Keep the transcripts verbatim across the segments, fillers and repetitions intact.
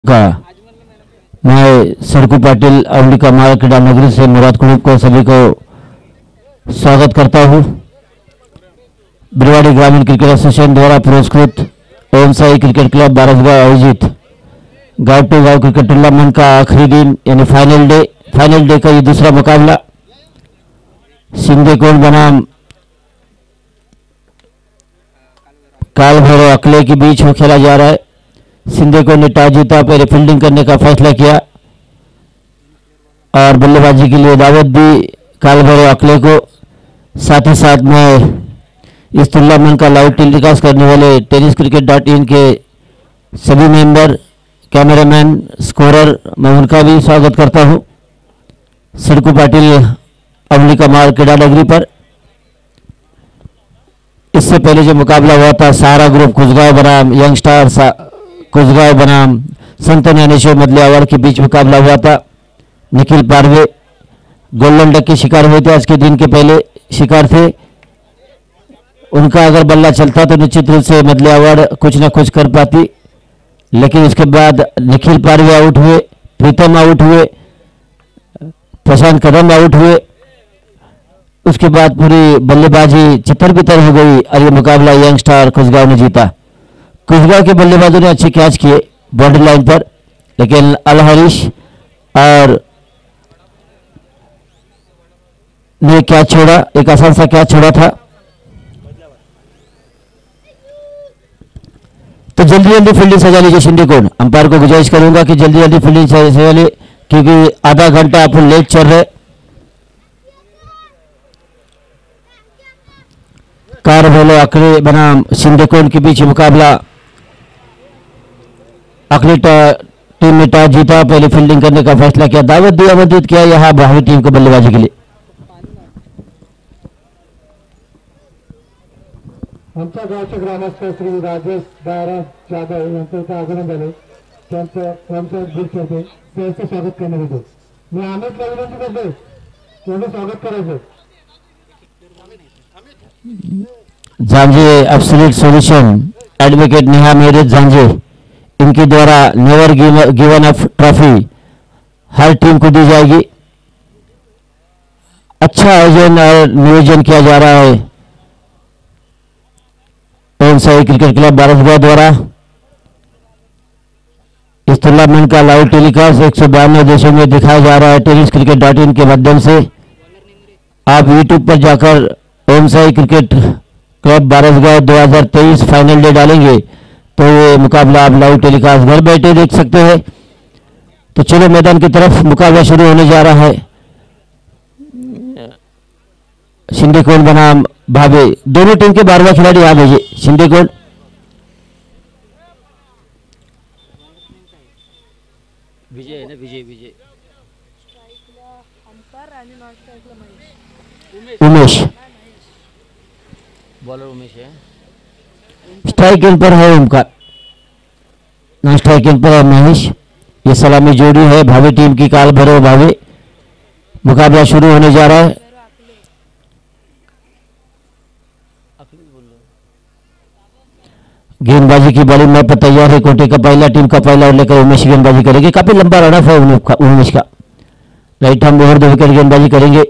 का मैं सरकू पाटिल अवली का माल क्रीड़ा नगरी से मुराद कुलूब को सभी को स्वागत करता हूं। बिरवाड़ी ग्रामीण क्रिकेट एसोसिएशन द्वारा पुरस्कृत ओम साई क्रिकेट क्लब बारसगांव आयोजित गांव टू गांव क्रिकेट टूर्नामेंट का आखिरी दिन यानी फाइनल डे फाइनल डे का ये दूसरा मुकाबला सिंधेकोट बनाम काल भैरव अकले के बीच में खेला जा रहा है। सिंधेकोट ने टॉस जीता, पहले फील्डिंग करने का फैसला किया और बल्लेबाजी के लिए दावत दी काल भैरव अकले को। साथ ही साथ में इस टूर्नामेंट का लाइव टेलीकास्ट करने वाले टेनिस क्रिकेट डॉट इन के सभी मेंबर, कैमरामैन, स्कोरर, मैं उनका भी स्वागत करता हूं। सरकू पाटिल अवली का माल क्रीड़ा नगरी पर इससे पहले जो मुकाबला हुआ था सहारा ग्रुप कुजगांव बनाम यंग स्टार कुजगांव बनाम संत ज्ञानेश्वर मदलियावाड़ के बीच मुकाबला हुआ था। निखिल पारवे गोल्डन डक के शिकार हुए थे, आज के दिन के पहले शिकार थे। उनका अगर बल्ला चलता तो निश्चित रूप से मदलियावाड़ कुछ ना कुछ कर पाती, लेकिन उसके बाद निखिल पारवे आउट हुए, प्रीतम आउट हुए, प्रशांत कदम आउट हुए। उसके बाद पूरी बल्लेबाजी चितर बितर हो गई और ये मुकाबला यंग स्टार कुजगांव ने जीता। कुजगांव के बल्लेबाजों ने अच्छे कैच किए बॉर्डर लाइन पर, लेकिन अल हरीश और ने कैच छोड़ा, एक आसान सा कैच छोड़ा था। तो जल्दी जल्दी फील्डिंग सजा लीजिए सिंधेकोट। अंपायर को गुजारिश करूंगा कि जल्दी जल्दी फील्डिंग सजा लीजिए, क्योंकि आधा घंटा अपन लेट चल रहे। कार भैरव अकले बनाम सिंधेकोट के बीच मुकाबला। अकले टीम ने टॉस जीता, पहले फील्डिंग करने का फैसला किया, दावत दी, आमंत्रित किया यहां भावी टीम को बल्लेबाजी के लिए। आमच्या गावचे ग्रामस्थ श्री राजेश दारा जाधव यांचं आगमन झाले, त्यांचं त्यांचं दृष्टीचे त्यांचं स्वागत करण्यात येते। मी अमितला विनंती करते त्यांचं स्वागत करायचं। Jhanjhe absolute solution advocate Neha मेरिट झांझे, इनके द्वारा नेवर गिवन अप ट्रॉफी हर टीम को दी जाएगी। अच्छा आयोजन और नियोजन किया जा रहा है ओम साई क्रिकेट क्लब बारसगांव द्वारा। इस टूर्नामेंट का लाइव टेलीकास्ट एक सौ बानवे देशों में दिखाया जा रहा है टेनिस क्रिकेट डॉट इन के माध्यम से। आप यूट्यूब पर जाकर ओम साई क्रिकेट क्लब बारसगांव दो हज़ार तेईस फाइनल डे डालेंगे तो ये मुकाबला आप लाइव टेलीकास्ट घर बैठे देख सकते हैं। तो चलो मैदान की तरफ, मुकाबला शुरू होने जा रहा है। सिंधेकोट बनाम भावे, दोनों टीम के बारहवें खिलाड़ी आ भेजे। सिंधेकोट विजय है ना, विजय विजय उमेश बॉलर उमेश है। स्ट्राइक एंड पर है ओमकार, ना स्ट्राइक एंड पर है महेश। ये सलामी जोड़ी है भावे टीम की, काल भैरव भावे। मुकाबला शुरू होने जा रहा है। गेंदबाजी की बड़ी मैप पर तैयार है कोटे का पहला, टीम का पहला और लेकर उमेश गेंदबाजी करेंगे। काफी लंबा रन है उमेश का। Right arm over the wicket गेंदबाजी करेंगे।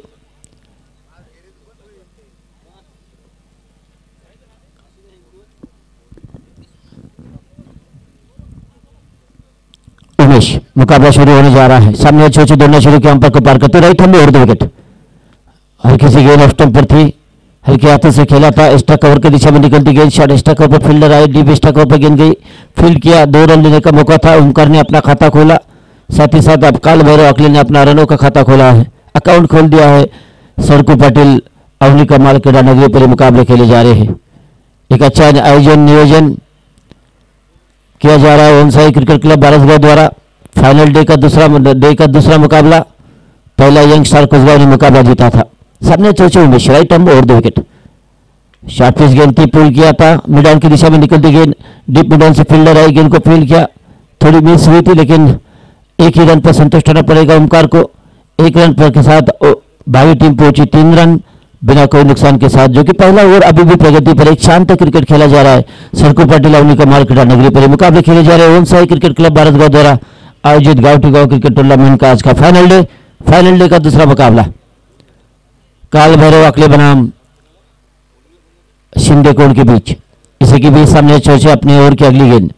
उमेश, मुकाबला शुरू होने जा रहा है। सामने अच्छे अच्छे दौड़ना शुरू किया, अंपायर को पार करते right arm over the wicket. हल्की सी गेंद ऑफ स्टंप पर थी, हल्के हाथों से खेला था। एक्स्ट्रा कवर की दिशा में निकलती गेंद, शॉट एक्स्ट्रा कवर पर फील्डर आए, डीप एक्स्ट्रा कवर पर गेंद गई, फील्ड किया, दो रन लेने का मौका था। ओमकार ने अपना खाता खोला, साथ ही साथ अब काल भैरव अकले ने अपना रनों का खाता खोला है, अकाउंट खोल दिया है। सरकू पाटिल अवली का माल क्रीड़ा नगरी पर मुकाबले खेले जा रहे हैं। एक अच्छा आयोजन नियोजन किया जा रहा है ओम साई क्रिकेट क्लब बारसगांव द्वारा। फाइनल डे का दूसरा डे का दूसरा मुकाबला, पहला यंग स्टार कुजगांव ने मुकाबला जीता था। सबने चौचे Umesh right arm over the wicket. Short pitch गेंद थी, पुल किया था, मिड ऑन की दिशा में निकलती गेंद, डीप मिड ऑन से फील्डर आई, गेंद को फील्ड किया, थोड़ी मिस हुई थी, लेकिन एक ही रन पर संतुष्ट होना पड़ेगा ओमकार को। एक रन पर के साथ भावी टीम पहुंची तीन रन, बिना कोई नुकसान के साथ, जो कि पहला ओवर अभी भी प्रगति पर, एक शांत क्रिकेट खेला जा रहा है सरकू पाटिल अवनी का मार्केटा नगरी पर। मुकाबले खेले जा रहे हैं ओम साई क्रिकेट क्लब भारत गांव द्वारा आयोजित गांव टू गांव क्रिकेट टूर्नामेंट का आज का फाइनल डे। फाइनल डे का दूसरा मुकाबला काल भैरव अकले बनाम शिंदे कोण के बीच। इसी के बीच सामने चौचे अपने ओवर की अगली गेंद,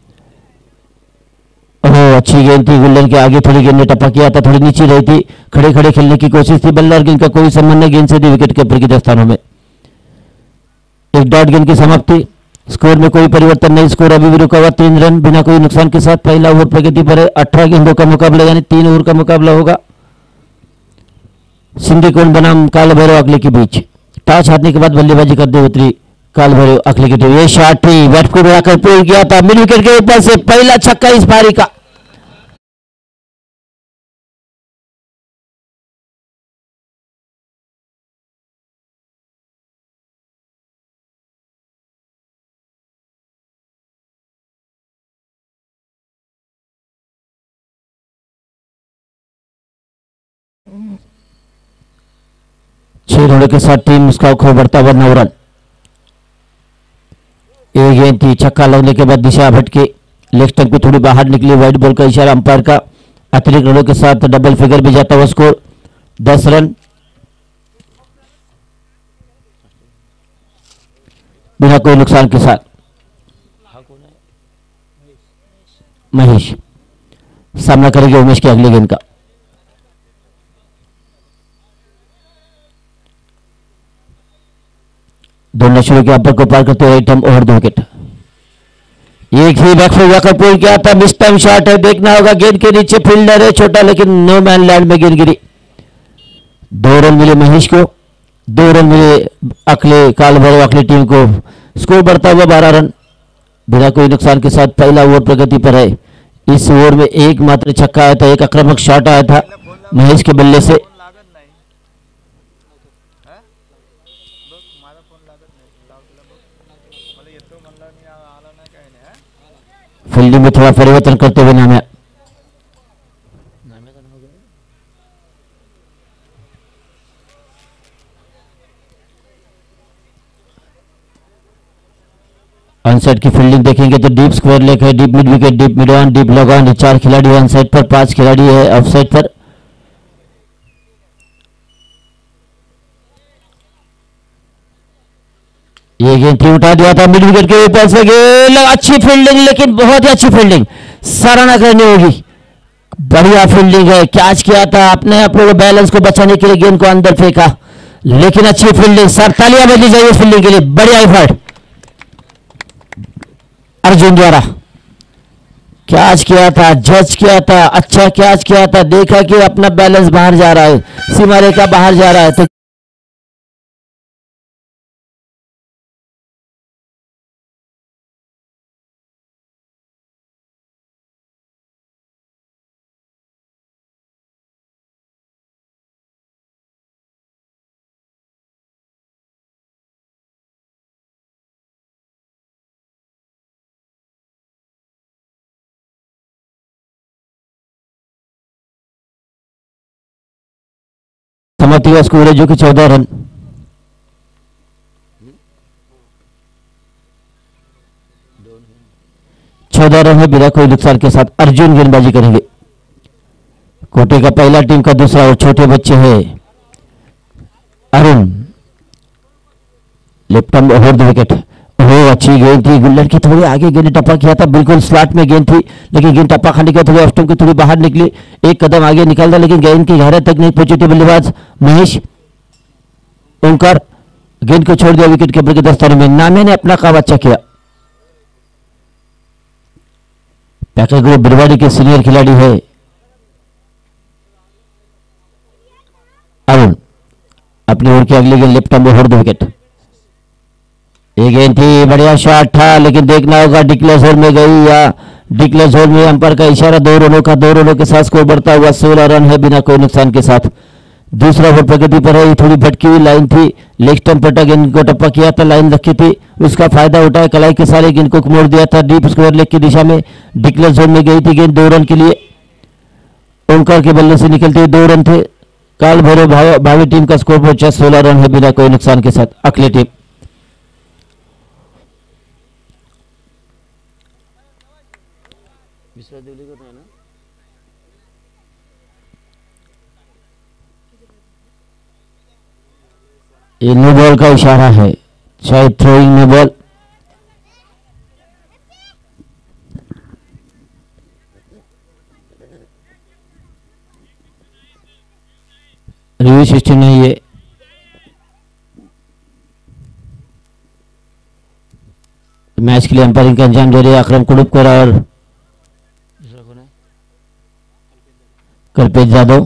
ओह अच्छी गेंद थी, गुल्डन के आगे थोड़ी गेंद ने टप्पा किया था, थोड़ी नीचे रही थी, खड़े खड़े खेलने की कोशिश थी, बल्ला और गेंद का कोई संबंध नहीं, गेंद से थी विकेट कीपर की दस्तानों में। एक डॉट गेंद की समाप्ति, स्कोर में कोई परिवर्तन नहीं, स्कोर अभी भी रुका हुआ तीन रन बिना कोई नुकसान के साथ। पहला ओवर प्रगति पर है, अठारह गेंदों का मुकाबला यानी तीन ओवर का मुकाबला होगा शिंदे कोण बनाम काल भैरव अकले के बीच। टॉस हारने के बाद बल्लेबाजी करते उतरी काल भैरव अकले की टीम। ये शॉट थी, बैट को उड़ाकर पुल किया था मिड विकेट के ऊपर से, पहला छक्का इस पारी का। छह रनों के साथ टीम उसका खो बढ़ता हुआ नौ रन। एक गेंद थी, छक्का लगने के बाद दिशा भटके, लेग स्टंप पे थोड़ी बाहर निकली, वाइड बॉल का इशारा अंपायर का। अतिरिक्त रनों के साथ डबल फिगर भी जाता हुआ स्कोर दस रन बिना कोई नुकसान के साथ। महेश सामना करेंगे उमेश की अगली गेंद का। दोनों शुरू के अंपर को पार करते हुए right arm over the wicket. एक ही बैकफुट जाकर पुल किया था, मिस टाइम शॉट है, देखना होगा गेंद के नीचे फील्डर है छोटा, लेकिन नो मैन लैंड में गेंद गिरी। दो रन मिले महेश को, दो रन मिले अकले काल भैरव अकले टीम को। स्कोर बढ़ता हुआ बारह रन बिना कोई नुकसान के साथ। पहला ओवर प्रगति पर है, इस ओवर में एक मात्र छक्का आया था, एक आक्रामक शॉट आया था महेश के बल्ले से। फील्डिंग में थोड़ा परिवर्तन करते हुए नाम है अनसाइड की फील्डिंग देखेंगे तो डीप स्क्वायर लेग है, deep mid wicket, deep mid on, deep long on. चार खिलाड़ी अनसाइड पर, पांच खिलाड़ी है ऑफ साइड पर। ये गेंद थी, उठा दिया था मिड विकेट के ऊपर से, गेंद अच्छी फील्डिंग, लेकिन बहुत ही अच्छी फील्डिंग, सराहना करनी होगी, बढ़िया फील्डिंग है। कैच किया था, अपने अपने बैलेंस को बचाने के लिए गेंद को अंदर फेंका, लेकिन अच्छी फील्डिंग, सर तालियां बजनी चाहिए फील्डिंग के लिए, बढ़िया एफर्ट अर्जुन द्वारा। कैच किया था, जज किया था, अच्छा कैच किया था, देखा कि अपना बैलेंस बाहर जा रहा है, सीमा रेखा बाहर जा रहा है, तो समाप्ति का स्कोर है जो कि चौदह रन। चौदह रन है बिना कोई नुकसान के साथ। अर्जुन गेंदबाजी करेंगे, कोटे का पहला टीम का दूसरा और छोटे बच्चे हैं Arun, left arm over the wicket. Oh अच्छी गेंद थी, गुल्लर की थोड़ी आगे गेंद टप्पा किया था, बिल्कुल स्लॉट में गेंद थी, लेकिन गेंद टप्पा खाने के बाद थोड़ी ऑफ स्टंप की थोड़ी बाहर निकली, एक कदम आगे निकल था, लेकिन गेंद की गहराई तक नहीं पहुंची थी बल्लेबाज महेश। ओंकार गेंद को छोड़ दिया विकेट कीपर के दस्ताने में। नामे ने अपना काम अच्छा किया। पैकर ग्रुप बिरवाड़ी के सीनियर खिलाड़ी है अरुण, अपनी ओर की अगली गेंद left arm over the wicket. ये गेंद थी, बढ़िया शॉट था, लेकिन देखना होगा डिक्लेयर जोन में गई या डिक्लेयर जोन में अंपायर का इशारा। दो रनों का, दो रनों के साथ स्कोर बढ़ता हुआ सोलह रन है बिना कोई नुकसान के साथ। दूसरा ओवर प्रगति पर है, थोड़ी भटकी हुई लाइन थी, लेग स्टंप पर गेंद को टप्पा किया था, लाइन रखी थी, उसका फायदा उठाया, कलाई के सारे गेंद को मोड़ दिया था, डीप स्क्वायर लेग की दिशा में डिक्लेयर जोन में गई थी गेंद, दो रन के लिए ओंकार के बल्ले से निकलते हुए दो रन थे। काल भैरव भाव- भावी टीम का स्कोर पहुंचा सोलह रन है बिना कोई नुकसान के साथ। अगली टीम विश्वा दिल्ली को तो है ना। ये नो बॉल का इशारा है, शायद throwing no ball. Review system नहीं है। मैच के लिए अंपायरिंग का अंजाम दे रहे अकरम कुड़ुपकर और दूसरा कौन है? कल्पेश यादव।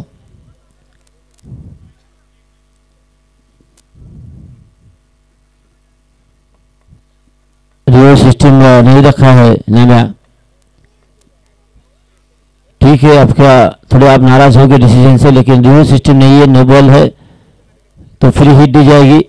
रिव्यू सिस्टम नहीं रखा है नामिया। ठीक है, आपका थोड़े आप नाराज हो गए डिसीजन से, लेकिन रिव्यू सिस्टम नहीं है, नो बॉल है तो फ्री हिट दी जाएगी।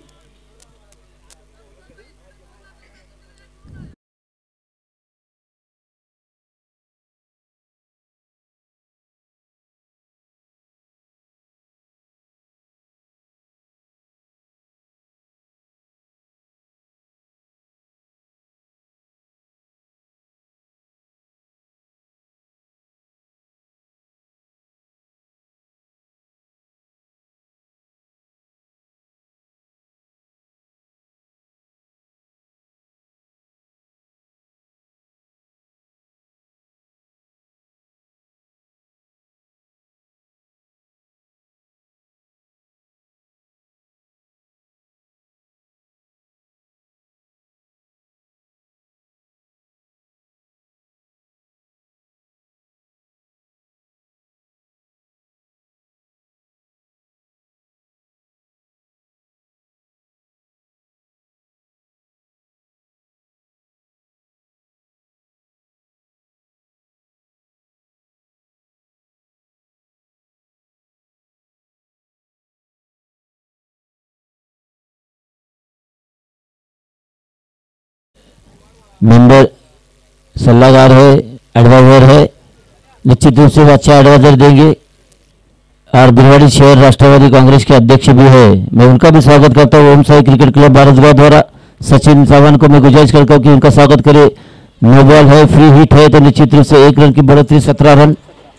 मेंबर सलाहकार है, एडवाइजर है, निश्चित रूप से अच्छा एडवाइजर देंगे और बिरवाड़ी शहर राष्ट्रवादी कांग्रेस के अध्यक्ष भी है। मैं उनका भी स्वागत करता हूँ। ओम साई क्रिकेट क्लब बारसगांव द्वारा सचिन सावन को मैं गुजारिश करता हूँ कि उनका स्वागत करे। नो बॉल है, फ्री हिट है तो निश्चित रूप से एक रन की बढ़ोतरी, सत्रह रन।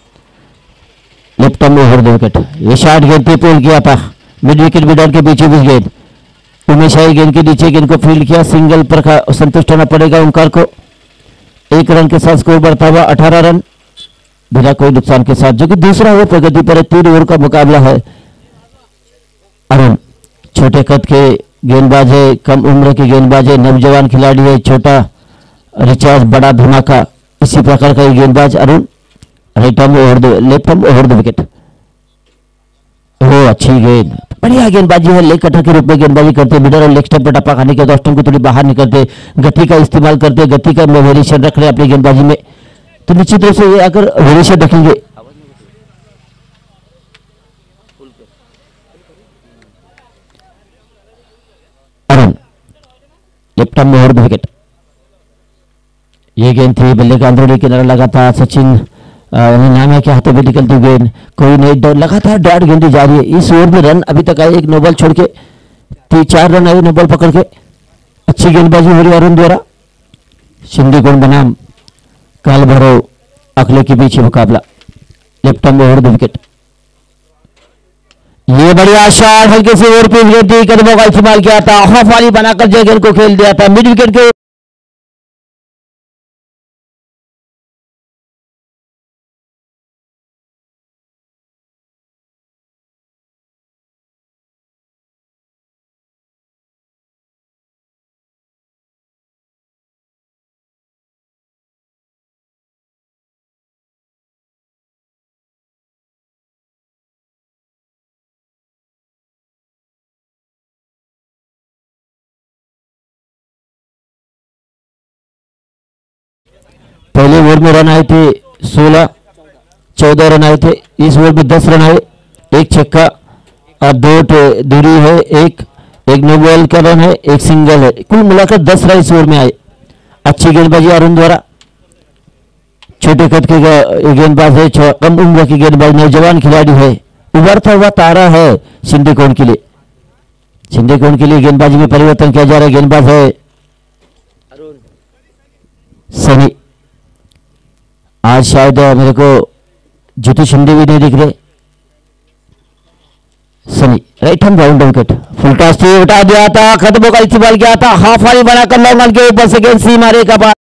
Left arm over the wicket. ये शॉट गेंद पे पोल किया था, मिड विकेट मिडान के बीचों बीच गेंद। उमेश आई गेंद के नीचे गेंद को फील्ड किया, सिंगल पर खा- संतुष्ट होना पड़ेगा ओंकार को। एक रन के साथ स्कोर बढ़ता हुआ अठारह रन बिना कोई नुकसान के साथ, जो कि दूसरा ओवर प्रगति पर है। तीन ओवर का मुकाबला है। अरुण छोटे कद के गेंदबाज है, कम उम्र के गेंदबाज है, नौजवान खिलाड़ी है, छोटा रिचार्ज बड़ा धमाका, इसी प्रकार का ये गेंदबाज Arun. Right arm over the, left arm over the wicket. Oh अच्छी गेंद, बढ़िया गेंदबाजी है। लेग कटर के रूप में गेंदबाजी करते, मिडल और लेग स्टंप पर टप्पा खाने के बाद स्टंप को थोड़ी बाहर निकलते, गति का इस्तेमाल करते, गति का वेरिएशन रख रहे हैं अपनी गेंदबाजी में, तो निश्चित रूप से ये अगर वेरिएशन रखेंगे आवाज नहीं होती। फुल कर। Arun left arm over the wicket. ये गेंद थी, बल्ले का अंदरूनी किनारा लगा था। सचिन नाम के हाथों में निकलती गेंद, कोई नहीं, डॉट लगातार डॉट गेंदी जा रही है। इस ओवर में रन अभी तक आए एक नो बॉल छोड़ के, तीन चार रन आए नो बॉल पकड़ के। अच्छी गेंदबाजी हो रही है अरुण द्वारा। सिंधी गुण बनाम काल भैरव अगले के बीच मुकाबला। Left arm over the wicket. ये बढ़िया शॉट, हल्के से ओवर पे गेंद थी, कदमों का इस्तेमाल किया था, हाफ वाली बनाकर जो गेंद को खेल दिया था मिड विकेट के। पहले ओवर में रन आए थे सोलह, चौदह रन आए थे। इस ओवर में दस रन आए, एक छक्का और दो टे- दूरी है, एक एक नो बॉल का रन है, एक सिंगल है। कुल मिलाकर दस रन इस ओवर में आए। अच्छी गेंदबाजी अरुण द्वारा। छोटे कद के गे- गेंदबाज है, छो- कम उम्र की गेंदबाज, नौजवान खिलाड़ी है, उभरता हुआ तारा है शिंदे कोण के लिए। शिंदे कोण के लिए गेंदबाजी में परिवर्तन किया जा रहा है। गेंदबाज है अरुण। सनी। आज शायद मेरे को जीतू शिंदे भी नहीं दिख रहे। Sunny right hand round wicket. Full toss थी, उठा दिया था, खत्म का इस्तेमाल किया था, हाफ वाली बनाकर लॉन्ग ऑन के ऊपर से गेंद सी मारे का बाद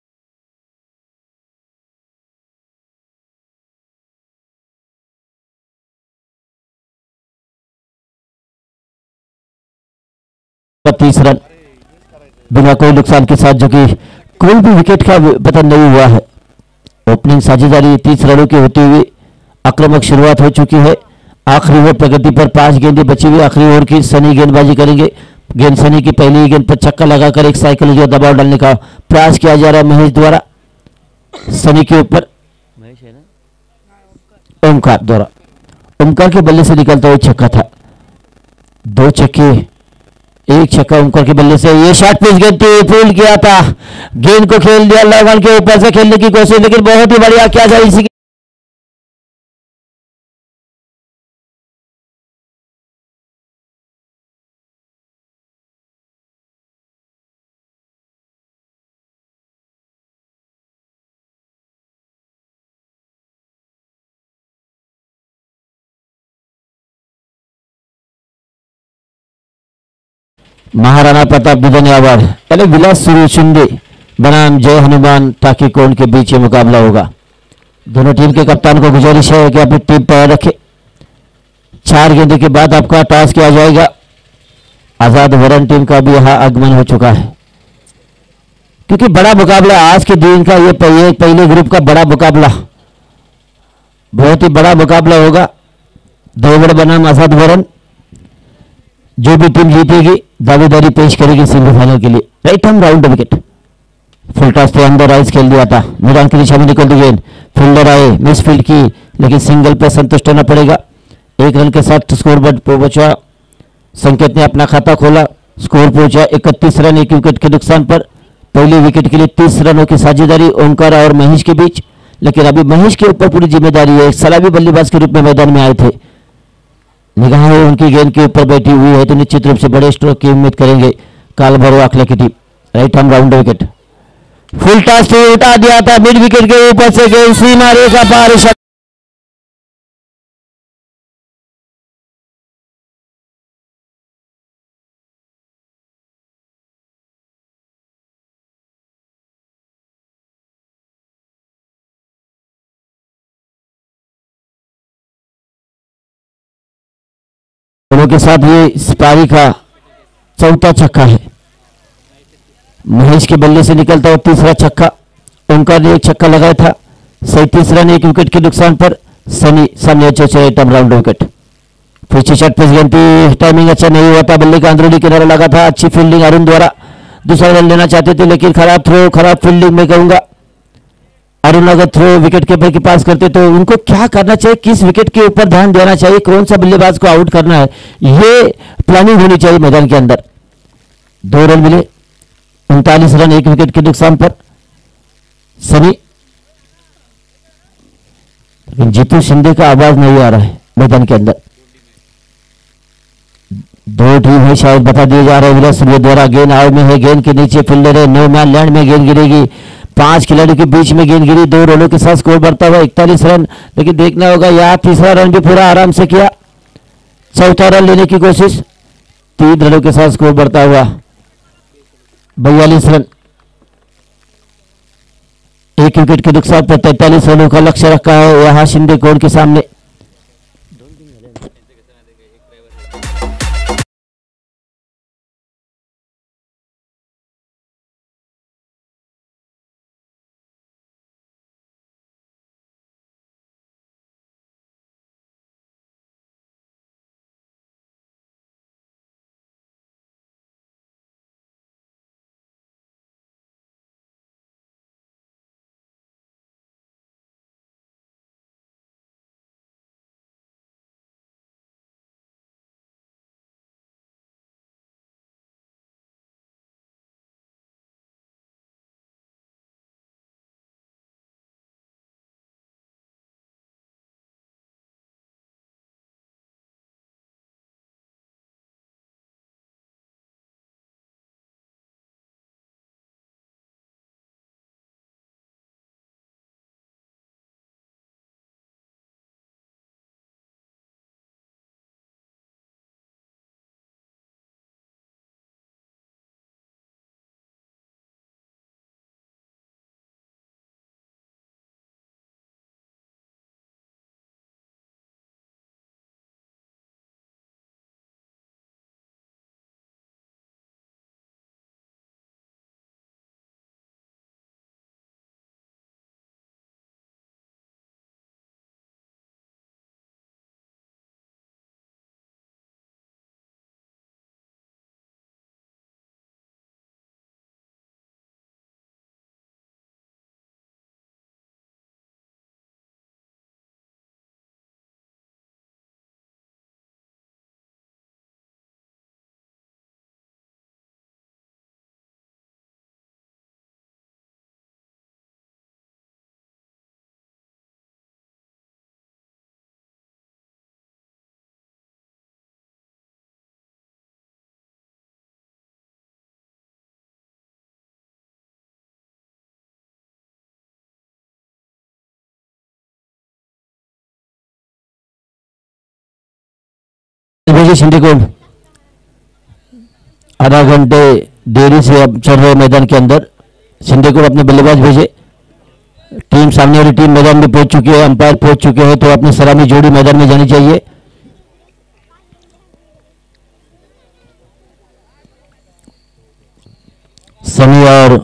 तीस रन बिना कोई नुकसान के साथ, जो कि कोई भी विकेट का पतन नहीं हुआ है। ओपनिंग साझेदारी तीस रनों की होती हुई आक्रामक शुरुआत हो चुकी है। आखिरी ओवर प्रगति पर पांच गेंदें बची हुई। आखिरी ओवर की सनी गेंदबाजी करेंगे। गेंद सनी की पहली गेंद पर छक्का लगाकर एक साइकिल दबाव डालने का प्रयास किया जा रहा है महेश द्वारा सनी के ऊपर। महेश है ना? ओमकार द्वारा, ओमकार के बल्ले से निकलता हुआ छक्का था। दो छक्के, एक छक्का ओमकार के बल्ले से। ये शॉट पिच गेंद थी, फील्ड किया था, गेंद को खेल दिया लगन के ऊपर से खेलने की कोशिश, लेकिन बहुत ही बढ़िया किया जाए इसी महाराणा प्रताप विजन अवार्ड यानी विलास सूर्य शिंदे बनाम जय हनुमान टाकी कोण के बीच ये मुकाबला होगा। दोनों टीम के कप्तान को गुजारिश है कि अपनी टीम पर रखें। चार गेंदों के बाद आपका टॉस किया जाएगा। आजाद वरण टीम का भी यहां आगमन हो चुका है, क्योंकि बड़ा मुकाबला आज के दिन का, ये पहले पहले ग्रुप का बड़ा मुकाबला, बहुत ही बड़ा मुकाबला होगा। देवगढ़ बनाम आजाद वरण, जो भी टीम जीतेगी दावेदारी पेश करेगी सेमीफाइनल के लिए। Right hand round wicket. Full toss से अंदर आइस खेल दिया था, मैदान की दिशा में निकलती गेंद, फील्डर आए, मिस फील्ड की, लेकिन सिंगल पर संतुष्ट होना पड़ेगा। एक रन के साथ स्कोर बोर्ड पहुंचा। संकेत ने अपना खाता खोला, स्कोर पहुंचा इकतीस रन, एक विकेट के नुकसान पर। पहले विकेट के लिए तीस रनों की साझेदारी ओंकार और महेश के बीच, लेकिन अभी महेश के ऊपर पूरी जिम्मेदारी है। सलामी बल्लेबाज के रूप में मैदान में आए थे, निगाहें उनकी गेंद के ऊपर बैठी हुई है, तो निश्चित रूप से बड़े स्ट्रोक की उम्मीद करेंगे काल भैरव आखले की team. Right hand round wicket. Full toss से उठा दिया था, मिड विकेट के ऊपर से गेंद सी मारे का पार। दोनों के साथ ये इस पारी का चौथा छक्का है। महेश के बल्ले से निकलता हुआ तीसरा छक्का। ओंकार ने एक छक्का लगाया था। सैंतीस रन, एक विकेट के नुकसान पर। सनी सामने अच्छे अच्छे राइट राउंड विकेट। पीछे शॉट पे गेंद थी, टाइमिंग अच्छा नहीं हुआ था, बल्ले का अंदरूनी किनारा लगा था। अच्छी फील्डिंग अरुण द्वारा, दूसरा रन लेना चाहते थे, लेकिन खराब थ्रो, खराब फील्डिंग में कहूंगा। अरुण अगर थ्रो विकेट कीपर के पास करते तो उनको क्या करना चाहिए, किस विकेट के ऊपर ध्यान देना चाहिए, कौन सा बल्लेबाज को आउट करना है, ये प्लानिंग होनी चाहिए मैदान के अंदर। दो रन मिले, उनतालीस रन, एक विकेट के नुकसान पर। सनी, लेकिन जीतू शिंदे का आवाज नहीं आ रहा है मैदान के अंदर। दो टीम है शायद बता दिया जा रहा है विलास सूर्य द्वारा। गेंद आव में है, गेंद के नीचे फील्डर है, नो मैन लैंड में गेंद गिरेगी। पांच खिलाड़ियों के बीच में गेंद गिरी, दो रनों के साथ स्कोर बढ़ता हुआ इकतालीस रन, लेकिन देखना होगा यहाँ तीसरा रन भी पूरा आराम से किया। चौथा रन लेने की कोशिश, तीन रनों के साथ स्कोर बढ़ता हुआ बयालीस रन, एक विकेट के नुकसान पर तैंतालीस रनों का लक्ष्य रखा है यहाँ शिंदे कोण के सामने। भेजिए शिंदे को। आधा घंटे देरी से अब चल रहे मैदान के अंदर। शिंदे को अपने बल्लेबाज भेजे। टीम सामने वाली टीम मैदान में पहुंच चुकी है, अंपायर पहुंच चुके हैं, तो अपनी सलामी जोड़ी मैदान में जानी चाहिए। सनी और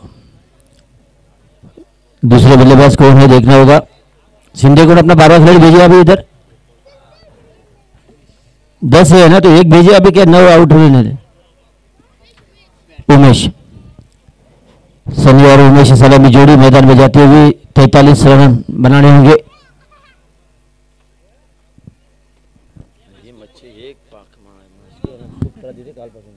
दूसरे बल्लेबाज को उन्हें देखना होगा। शिंदे को अपना बारह खिलाड़ी भेजिए अभी इधर। दस है ना, तो एक भेजिए अभी, क्या नौ आउट हुए ना। उमेश, सनी और उमेश सलामी जोड़ी मैदान में जाती हुई तैतालीस रन बनाने होंगे। ये मच्छी एक पाक मार मच्छी और खूब तरह दीजिए काल पसंद।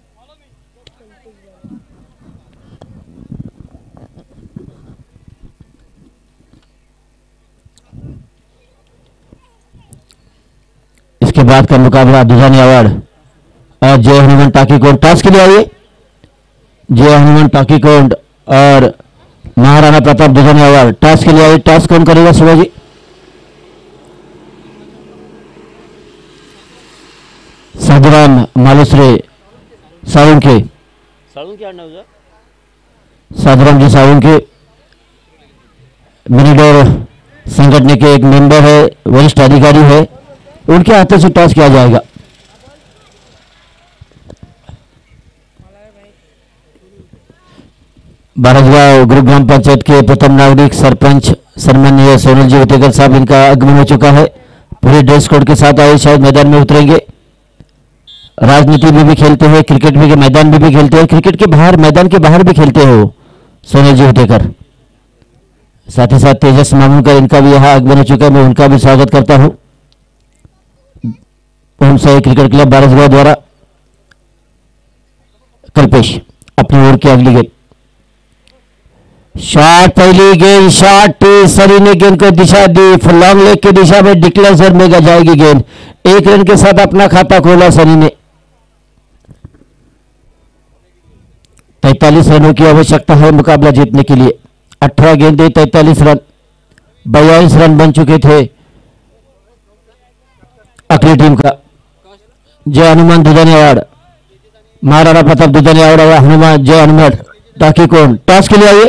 इसके बाद का मुकाबला दुधानी अवार्ड और जय हनुमान टाकी कोंड। टॉस के लिए आइए। जय हनुमान टाकी कोंड और महाराणा प्रताप दुधानी अवार्ड। टॉस के लिए आइए। टॉस कौन करेगा शिवाजी? साधुराम मालुसरे सावुंके। सालून क्या नाम है? साधुराम जी सावुंके मिनीडोर संगठन के एक मेंबर है, वरिष्ठ अधिकारी है। उनके हाथों से टॉस किया जाएगा। बारजगांव ग्रुप ग्राम पंचायत के प्रथम नागरिक सरपंच सम्माननीय सोनल जी उतेकर साहब, इनका आगमन हो चुका है। पूरे ड्रेस कोड के साथ आए, शायद मैदान में उतरेंगे। राजनीति में भी खेलते हैं, क्रिकेट में के मैदान में भी खेलते हैं, क्रिकेट के बाहर मैदान के बाहर भी खेलते हैं वो सोनल जी उतेकर। साथ ही साथ तेजस मामूनकर, इनका भी यहाँ आगमन हो चुका है। मैं उनका भी स्वागत करता हूँ। ओम साई क्रिकेट क्लब बारसगांव द्वारा कल्पेश अपनी ओर की अगली गेंद। शॉट, पहली गेंद शॉट, सनी ने गेंद को दिशा दी। लॉन्ग लेग की दिशा में डिक्लेयर सर में जाएगी गेंद। एक रन के साथ अपना खाता खोला सनी ने। तैतालीस रनों की आवश्यकता है मुकाबला जीतने के लिए। अठारह गेंदे तैतालीस रन, बयालीस रन बन चुके थे अगली टीम का। जय हनुमान दुधानी अवार्ड, महाराणा प्रताप दुधानी अवार्ड, हनुमान जय हनुमान टाकी कोंड। टॉस के लिए आइए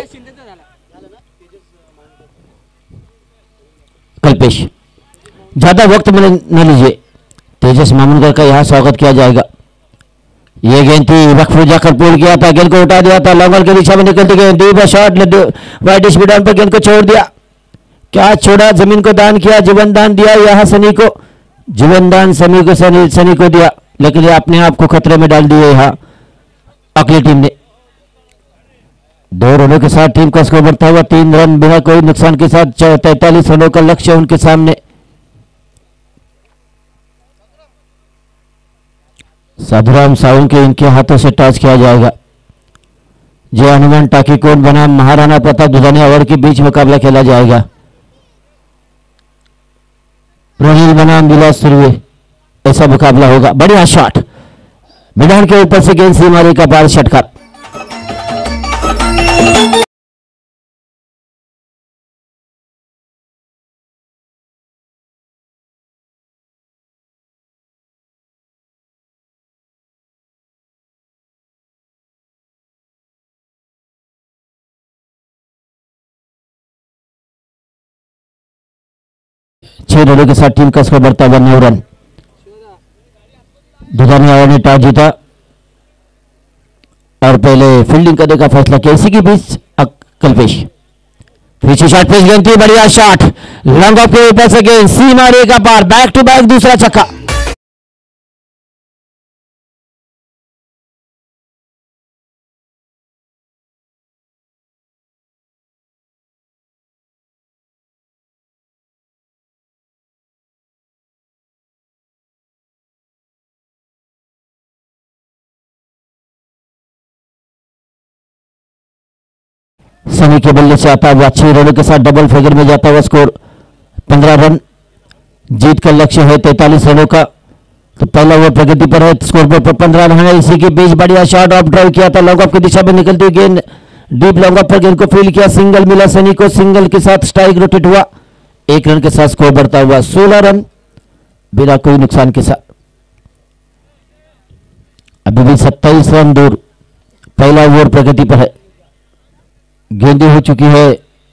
कल्पेश। ज्यादा वक्त में न लीजिए। तेजस मामूनकर का यहां स्वागत किया जाएगा। ये गेंद थी, वक्फ जाकर पूर्ण किया था, गेंद को उठा दिया था, लॉन्ग बॉल की दिशा में निकलती गेंद, deep shot, wide speed on पर गेंद को छोड़ दिया। क्या छोड़ा? जमीन को दान किया, जीवन दान दिया यहां सनी को। जीवन दान सनी को सनी सनी को दिया, लेकिन ये अपने आप को खतरे में डाल दिए यहां अगली टीम ने। दो रनों के साथ टीम का स्कोर बढ़ता हुआ तीन रन बिना कोई नुकसान के साथ तैतालीस रनों का लक्ष्य उनके सामने। साधुराम सावुंके के इनके हाथों से टॉस किया जाएगा। जय हनुमान टाकी कोंड बनाम महाराणा प्रताप दुधानी अवार्ड के बीच मुकाबला खेला जाएगा। रोहिल बनाम विलास सुरवे, ऐसा मुकाबला होगा। बढ़िया शॉट, मैदान के ऊपर से गेंद सीमा रेखा पार षटकार। छह रनों के साथ टीम का स्कोर बढ़ता हुआ नौ रन। दुधानी अवार्ड ने टॉस जीता और पहले फील्डिंग करने का फैसला किया। इसी के बीच कल्पेश पीछे शॉट, पेश गेंद थी, बढ़िया शॉट, लॉन्ग ऑफ के ऊपर से गेंद सीमा रेखा पार, बैक टू बैक दूसरा छक्का। सनी के बल्ले से आता हुआ छह रनों के साथ डबल फिगर में जाता हुआ स्कोर पंद्रह रन। जीत का लक्ष्य है तैतालीस रनों का, तो पहला ओवर प्रगति पर है, स्कोर पर पंद्रह रन है। इसी के बीच बढ़िया शॉट, ऑफ ड्राइव किया था, लॉन्ग ऑफ की दिशा में निकलती गेंद, डीप लॉन्ग ऑफ पर गेंद को फील्ड किया, सिंगल मिला सनी को, सिंगल के साथ स्ट्राइक रोटेट हुआ। एक रन के साथ स्कोर बढ़ता हुआ सोलह रन बिना कोई नुकसान के साथ। अभी भी सत्ताईस रन दूर, पहला ओवर प्रगति पर है। गेंदें हो चुकी है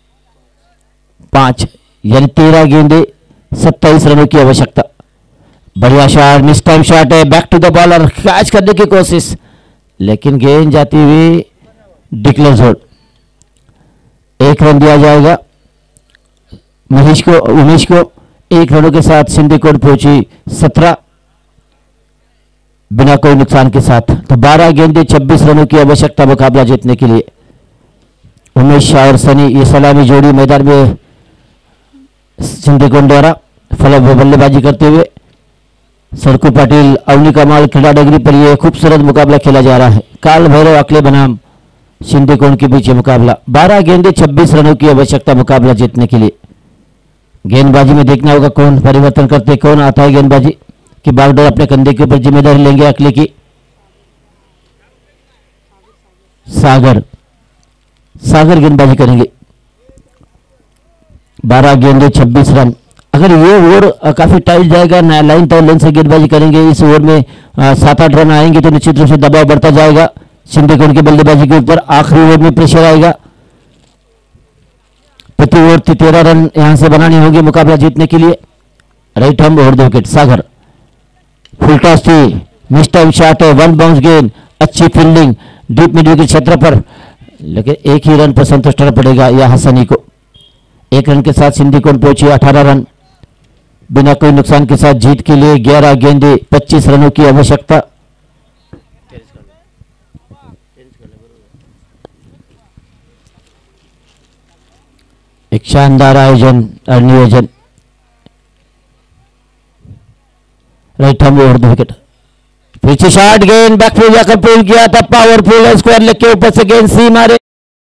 पांच, यानी तेरह गेंदे, सत्ताईस रनों की आवश्यकता। बढ़िया शॉट, मिस टाइम शॉट है, back to the bowler, catch करने की कोशिश, लेकिन गेंद जाती हुई डिक्लेयर जोन। एक रन दिया जाएगा मनीष को, उमेश को। एक रनों के साथ सिंधिकोट पहुंची सत्रह, बिना कोई नुकसान के साथ। तो बारह गेंदे, छब्बीस रनों की आवश्यकता मुकाबला जीतने के लिए। उमेश और सनी, ये सलामी जोड़ी मैदान में सिंधिकोट द्वारा फल बल्लेबाजी करते हुए। सरकू पाटिल, अवनी कमाल क्रीडा डगरी पर यह खूबसूरत मुकाबला खेला जा रहा है। काल भैरव अकले बनाम सिंधिकोट के बीच मुकाबला। बारह गेंदे, छब्बीस रनों की आवश्यकता मुकाबला जीतने के लिए। गेंदबाजी में देखना होगा कौन परिवर्तन करते, कौन आता है गेंदबाजी कि बागडोर अपने कंधे के ऊपर जिम्मेदारी लेंगे अकले की। सागर सागर गेंदबाजी करेंगे। बारह गेंदे, छब्बीस रन। अगर ये ओवर काफी टाइट जाएगा, लाइन टाइट लाइन से गेंदबाजी करेंगे, इस ओवर में सात आठ रन आएंगे तो निश्चित रूप से दबाव बढ़ता जाएगा सिंधिकोट की बल्लेबाजी के ऊपर। आखिरी ओवर में प्रेशर आएगा, प्रति ओवर तेरह रन यहां से बनाने होंगे मुकाबला जीतने के लिए। Right hand over the wicket. Sagar full toss थी, मिस टाइम शॉट है, वन बाउंस गेंद, अच्छी फील्डिंग डीप मिड विकेट क्षेत्र पर, लेकिन एक ही रन पर संतुष्ट रहना पड़ेगा यहां सनी को। एक रन के साथ सिंधिकोट पहुंची अठारह रन, बिना कोई नुकसान के साथ जीत के लिए ग्यारह गेंदे, पच्चीस रनों की आवश्यकता। एक शानदार आयोजन और नियोजन। Right hand over the wicket. पीछे शॉट, गेंद बैकफुल जाकर पुल किया था, पावरफुल है, स्क्वायर लेग के ऊपर से गेंद सी मारे।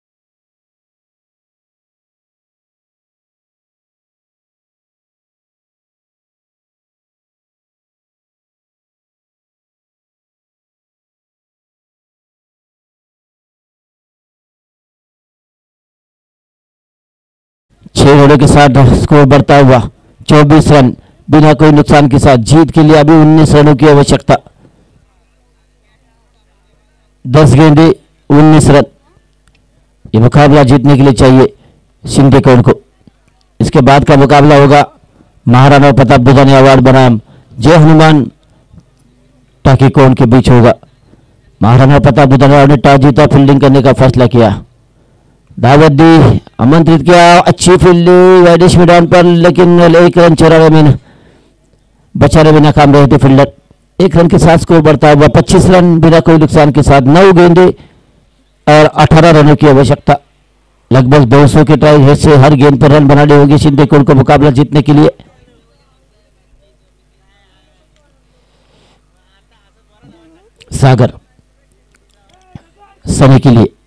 छह रनों के साथ स्कोर बढ़ता हुआ चौबीस रन, बिना कोई नुकसान के साथ जीत के लिए अभी उन्नीस रनों की आवश्यकता। दस गेंदे, उन्नीस रन, ये मुकाबला जीतने के लिए चाहिए सिंधिकोट को। इसके बाद का मुकाबला होगा महाराणा प्रताप दुधानी अवार्ड बनाम जय हनुमान टाकीकोन के बीच होगा। महाराणा प्रताप दुधानी ने टॉस जीता, फील्डिंग करने का फैसला किया, दावत दी, आमंत्रित किया, अच्छी फील्डिंग वाइडिश मैदान पर, लेकिन एक रन चौरानवे में बचाने में नाकाम रहे थे फील्डर। एक रन के साथ स्कोर बढ़ता हुआ पच्चीस रन, बिना कोई नुकसान के साथ। नौ गेंदे और अठारह रनों की आवश्यकता। लगभग दो सौ के टाइम से हर गेंद पर रन बनाने होंगे सिंधिकोट को मुकाबला जीतने के लिए। सागर सनी के लिए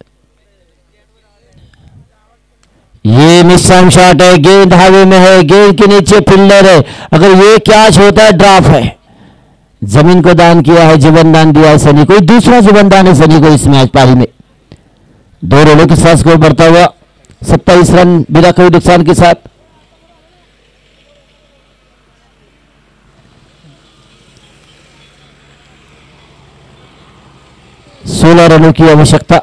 ये मिस टाइम शॉट है, गेंद हवा में है, गेंद के नीचे फील्डर है, अगर ये कैच होता है ड्रॉप है। जमीन को दान किया है, जीवन दान दिया है सनी को, दूसरा जीवन दान है सनी को इस मैच पारी में। दो रनों के साथ स्कोर बढ़ता हुआ सत्ताईस रन, बिना कोई नुकसान के साथ। सोलह रनों की आवश्यकता।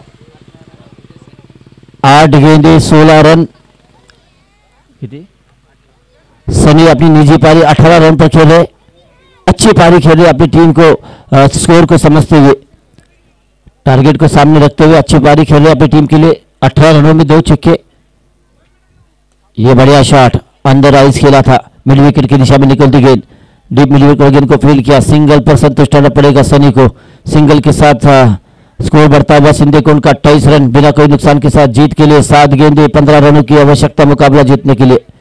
आठ गेंदे, सोलह रन। सनी अपनी निजी पारी अठारह रन पर खेल रहे, अच्छी पारी खेल रहे, अपनी टीम को आ, स्कोर को समझते हुए, टारगेट को सामने रखते हुए अच्छी पारी खेल रहे अपनी टीम के लिए। अठारह रनों में दो छक्के। ये बढ़िया शॉट अंदर आइस खेला था, मिड विकेट की दिशा में निकलती गेंद, डीप मिड विकेट गेंद को फील्ड किया, सिंगल पर संतुष्ट रहना पड़ेगा सनी को। सिंगल के साथ स्कोर बढ़ता हुआ सिंधिकोट का अट्ठाईस रन, बिना कोई नुकसान के साथ जीत के लिए सात गेंदे, पंद्रह रनों की आवश्यकता मुकाबला जीतने के लिए।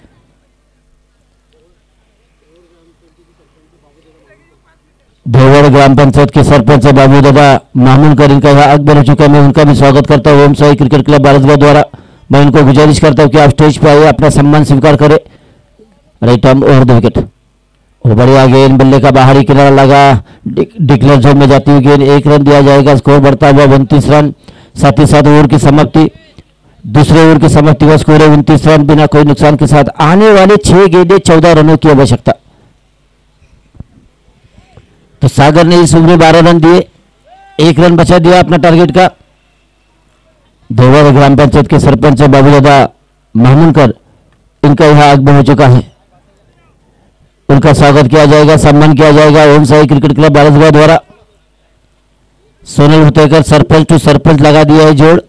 देवगढ़ ग्राम पंचायत के सरपंच बाबू दादा मामूनकर इनका यहाँ अकबर हो चुका है, मैं उनका भी स्वागत करता हूँ ओम साई क्रिकेट क्लब भारतगढ़ द्वारा। मैं उनको गुजारिश करता हूँ कि आप स्टेज पर आइए, अपना सम्मान स्वीकार करें। Right arm over the wicket. वो बढ़िया गेंद, बल्ले का बाहरी किनारा लगा, डिक्लेयर जोन में जाती हुई गेंद, एक रन दिया जाएगा। स्कोर बढ़ता हुआ उनतीस रन, साथ ही साथ ओवर की समाप्ति, दूसरे ओवर की समाप्ति का स्कोर है उनतीस रन, बिना कोई नुकसान के साथ। आने वाले छह गेंदे, चौदह रनों की आवश्यकता। तो सागर ने इस ओवर में बारह रन दिए, एक रन बचा दिया अपना टारगेट का। देवर ग्राम पंचायत के सरपंच बाबूदादा महमूदकर इनका यहाँ आगमन हो चुका है। उनका स्वागत किया जाएगा, सम्मान किया जाएगा ओम साई क्रिकेट क्लब बारसगांव द्वारा। सोनल हुतेकर सरपंच टू सरपंच लगा दिया है जोड़।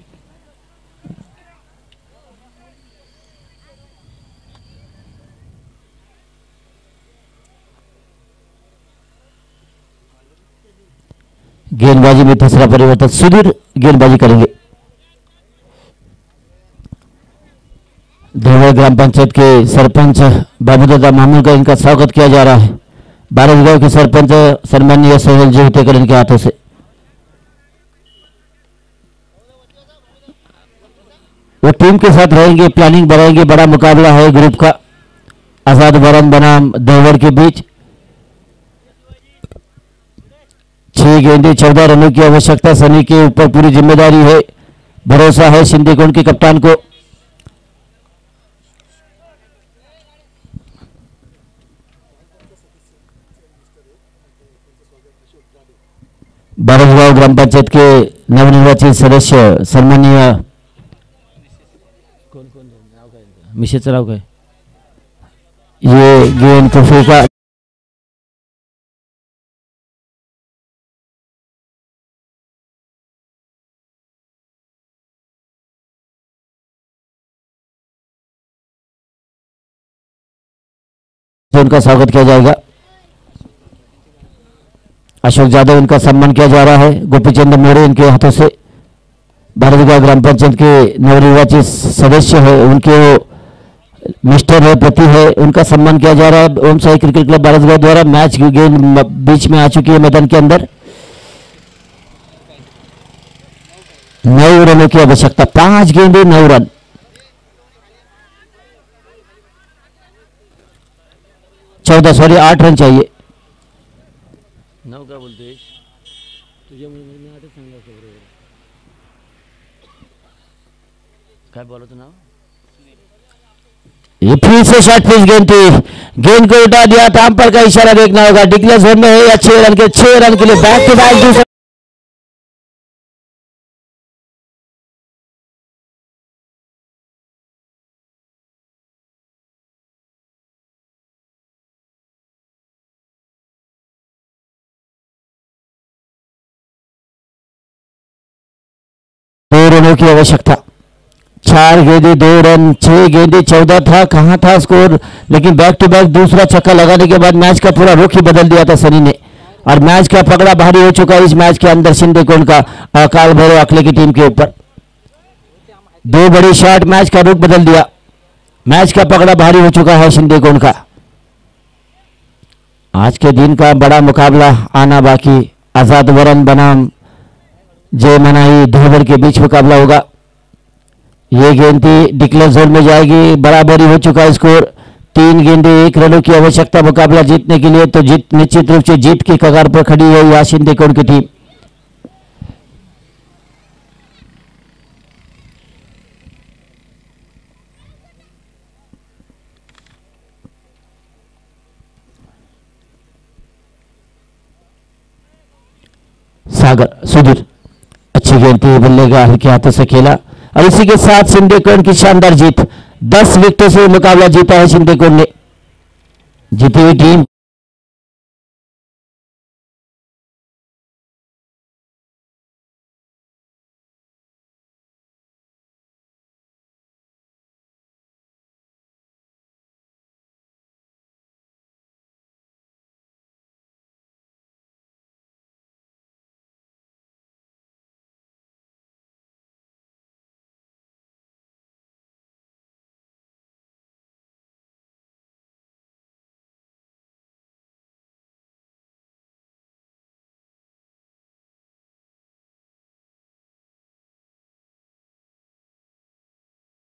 गेंदबाजी में तीसरा परिवर्तन, सुधीर गेंदबाजी करेंगे। देवल ग्राम पंचायत के सरपंच बाबूदादा मामूल का इनका स्वागत किया जा रहा है। बारसगांव के सरपंच सम्मानीय सोहेल जी हुतेकर इनके हाथों से। वो टीम के साथ रहेंगे, प्लानिंग बनाएंगे। बड़ा मुकाबला है ग्रुप का आजाद वरन बनाम देवल के बीच। छह गेंदे चौदह रनों की आवश्यकता। सनी के ऊपर पूरी जिम्मेदारी है, भरोसा है सिंधीकोट के कप्तान को। बारसगांव ग्राम पंचायत के नवनिर्वाचित सदस्य सम्मानीय मिशेच राव का ये गेंद को फेंका। उनका स्वागत किया जाएगा। अशोक यादव इनका सम्मान किया जा रहा है। गोपीचंद मोरे इनके हाथों से बारसगांव ग्राम पंचायत के नवनिर्वाचित सदस्य है, उनके मिस्टर है, पति है, उनका सम्मान किया जा रहा है ओम साई क्रिकेट क्लब बारसगांव द्वारा। मैच की गेंद बीच में आ चुकी है मैदान के अंदर। नौ रनों की आवश्यकता, पांच गेंदे नौ रन। चौदह सॉरी आठ रन चाहिए। नव का बोलते तुझे मुझे आते सांगा काय बोलत नाव। ये फिर से शॉर्ट पिच गेंद थी, गेंद को उठा दिया था। अंपायर का इशारा देखना होगा। डिक्लेयर जोन में है या छह रन के छह रन के लिए बैक टू बैक दूसरा। दो रनों की आवश्यकता। चार गेंदे दो रन, छह गेंदे चौदह था। कहां था स्कोर, लेकिन बैक टू बैक दूसरा छक्का लगाने के बाद मैच का पूरा रुख ही बदल दिया था सनी ने। और मैच का पकड़ा भारी हो चुका है इस मैच के अंदर सिंधीकोट का अकाल भैरव अखले की टीम के ऊपर। दो बड़ी शॉट मैच का रुख बदल दिया। मैच का पकड़ा भारी हो चुका है सिंधीकोट का। आज के दिन का बड़ा मुकाबला आना बाकी। आजाद वरन बनाम जय मनाई देवर के बीच मुकाबला होगा। ये गेंद थी, डिक्लेयर जोन में जाएगी। बराबरी हो चुका है स्कोर। तीन गेंदे एक रनों की आवश्यकता मुकाबला जीतने के लिए। तो जीत निश्चित रूप से जीत की कगार पर खड़ी है यहाँ सिंधीकोट की टीम। सागर सुधीर अच्छी गेंद थी, बल्ले का हल्के हाथों से खेला। और इसी के साथ सिंधीकोट की शानदार जीत। दस विकेटों से मुकाबला जीता है सिंधीकोट ने। जीती हुई टीम